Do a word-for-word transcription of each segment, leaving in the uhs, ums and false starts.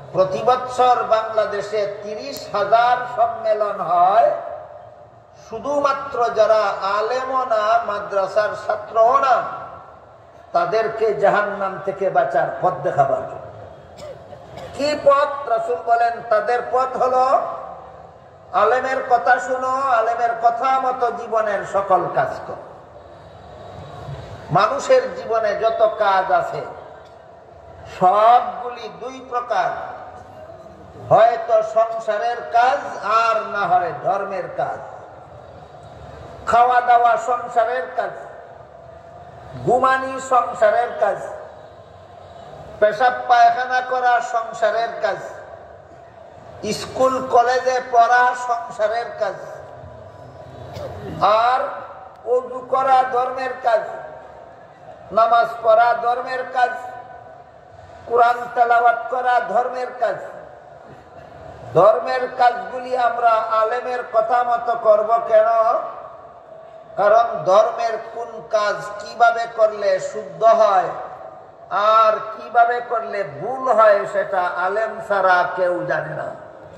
প্রতি বছর বাংলাদেশে তিরিশ হাজার সম্মেলন হয়, শুধুমাত্র যারা আলেমও না, মাদ্রাসার ছাত্রও না, তাদেরকে জাহান্নাম থেকে বাঁচার পথ দেখাবার জন্য। কি পথ? রাসূল বলেন তাদের পথ হলো আলেমের কথা শুনো, আলেমের কথা মতো জীবনের সকল কাজ করো। মানুষের জীবনে যত কাজ আছে সবগুলি দুই প্রকার, হয়তো সংসারের কাজ আর না হয় ধর্মের কাজ। খাওয়া দাওয়া সংসারের কাজ, ঘুমানি সংসারের কাজ, পেশাব পায়খানা করা সংসারের কাজ, স্কুল কলেজে পড়া সংসারের কাজ, আর ওযু করা ধর্মের কাজ, নামাজ পড়া ধর্মের কাজ, কোরআন তেলাওয়াত করা ধর্মের কাজ। ধর্মের কাজগুলি আমরা আলেমের কথা মতো করব কেন? কারণ ধর্মের কোন কাজ কিভাবে করলে শুদ্ধ হয় আর কিভাবে করলে ভুল হয় সেটা আলেম ছাড়া কেউ জানে না।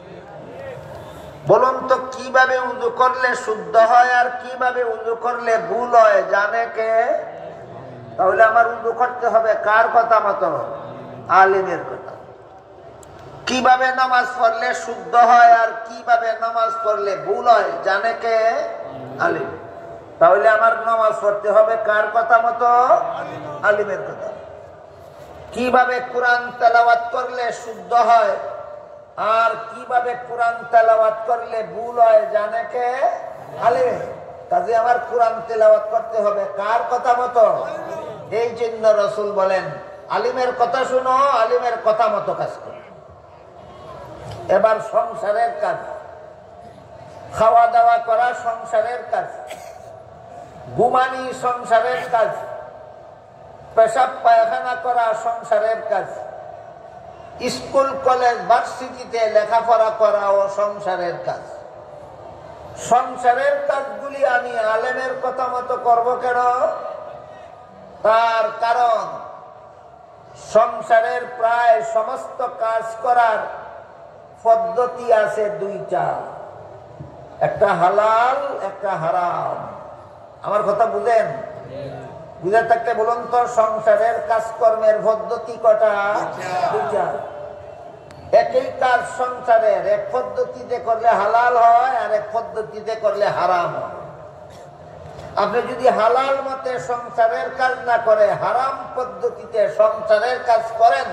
বলুন তো, কিভাবে উযু করলে শুদ্ধ হয় আর কিভাবে উযু করলে ভুল হয় জানে কে? তাহলে আমার উযু করতে হবে কার কথা মতো? আলেমের কথা। কিভাবে নামাজ পড়লে শুদ্ধ হয় আর কিভাবে নামাজ পড়লে ভুল হয় জানে কে? আলেম। তাহলে আমার নামাজ পড়তে হবে কার কথা মতো? আলেমের কথা। কিভাবে কোরআন তেলাওয়াত করলে শুদ্ধ হয় আর কিভাবে কোরআন তেলাওয়াত করলে ভুল হয় জানে কে? আলেম। কাজে আমার কোরআন তেলাওয়াত করতে হবে কার কথা মতো? এই জন্য রাসূল বলেন আলিমের কথা শুনো, আলিমের কথা মতো কাজ করো। এবার সংসারের কাজ, খাওয়া দাওয়া করা সংসারের কাজ, ঘুমানি সংসারের কাজ, পেশাব পায়খানা করা সংসারের কাজ, স্কুল কলেজ ভার্সিটিতে লেখাপড়া করা ও সংসারের কাজ। সংসারের কাজগুলি আমি আলেমের কথা মতো করব কেন? তার কারণ সংসারের প্রায় সমস্ত কাজ করার পদ্ধতি আছে দুইটা, একটা হালাল, একটা হারাম। আমার কথা বুঝেন? বুঝে থাকতে বলুন তো, সংসারের কাজকর্মের পদ্ধতি কটা? দুইটা। একই কাজ সংসারের, এক পদ্ধতিতে করলে হালাল হয় আর এক পদ্ধতিতে করলে হারাম হয়। আপনি যদি হালাল মতে সংসারের কাজ না করে হারাম পদ্ধতিতে সংসারের কাজ করেন,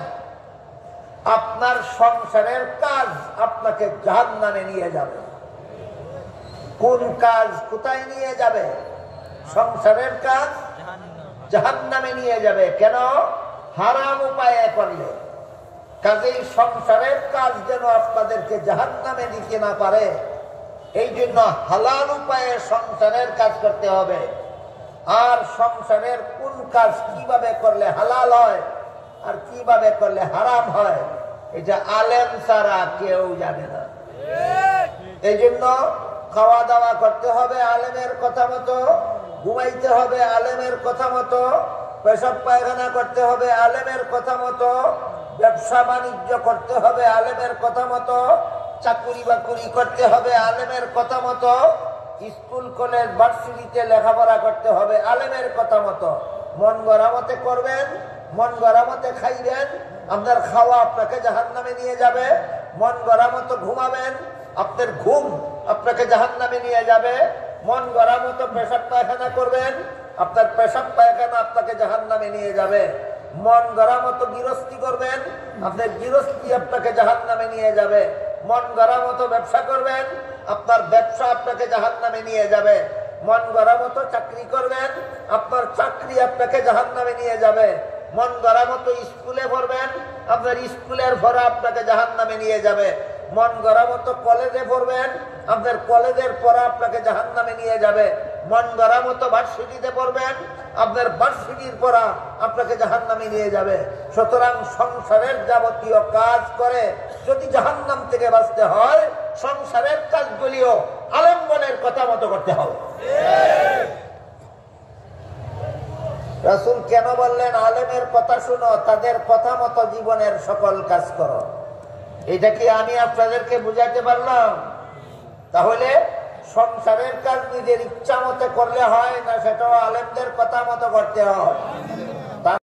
আপনার সংসারের কাজ আপনাকে জাহান্নামে নিয়ে যাবে। কোন কাজ কোথায় নিয়ে যাবে? সংসারের কাজ জাহান্নামে নিয়ে যাবে। কেন? হারাম উপায়ে করলে। কাজেই সংসারের কাজ যেন আপনাদেরকে জাহান্নামে নিতে না পারে, এই জন্য হালাল উপায়ে সংসারের কাজ করতে হবে। আর সংসারের কোন কাজ কিভাবে করলে হালাল হয় আর কিভাবে করলে হারাম হয়, এটা আলেম ছাড়া কেউ জানে না। এই জন্য খাওয়া দাওয়া করতে হবে আলেমের কথা মতো, ঘুমাইতে হবে আলেমের কথা মতো, পেশাব পায়খানা করতে হবে আলেমের কথা মতো, ব্যবসা বাণিজ্য করতে হবে আলেমের কথা মতো, চাকুরি বাকুরি করতে হবে আলেমের কথা মতো, স্কুল কলেজ ভার্সিটিতে লেখাপড়া করতে হবে আলেমের কথা মতো। মন গড়া মতে করবেন, মন গড়া মতে খাইবেন, আপনার খাওয়া আপনাকে জাহান্নামে নিয়ে যাবে। মন গড়া মতো ঘুমাবেন, আপনার ঘুম আপনাকে জাহান্নামে নিয়ে যাবে। মন গড়া মতো পেশাব পায়খানা করবেন, আপনার পেশাব পায়খানা আপনাকে জাহান্নামে নিয়ে যাবে। মন গড়া মতো গৃহস্থী করবেন, আপনার গৃহস্থী আপনাকে জাহান্নামে নিয়ে যাবে। মন গড়া মতো ব্যবসা করবেন, আপনার ব্যবসা আপনাকে জাহান্নামে নিয়ে যাবে। মন গড়া মতো চাকরি করবেন, আপনার চাকরি আপনাকে জাহান্নামে নিয়ে যাবে। মন গড়া মতো স্কুলে পড়বেন, আপনার স্কুলের পড়া আপনাকে জাহান্নামে নিয়ে যাবে। মন গড়া মতো কলেজে পড়বেন, আপনার কলেজের পড়া আপনাকে জাহান্নামে নিয়ে যাবে। মন গড়া মতো ভার্সিটিতে পড়বেন, আপনার ভার্সিটির পড়া আপনাকে জাহান্নামে নিয়ে যাবে। সুতরাং সংসারের যাবতীয় কাজ করে যদি জাহান্নাম থেকে বাঁচতে হয়, সংসারের কাজগুলিও আলেমগণের কথা মতো করতে হবে। রাসূল কেন বললেন আলেমের কথা শুনো, তাদের কথা মতো জীবনের সকল কাজ করো? এটা কি আমি আপনাদেরকে বুঝাতে পারলাম? তাহলে সংসারের কাজ নিজের ইচ্ছা মতো করলে হয় না, সেটাও আলেমদের কথা মতো করতে হয়।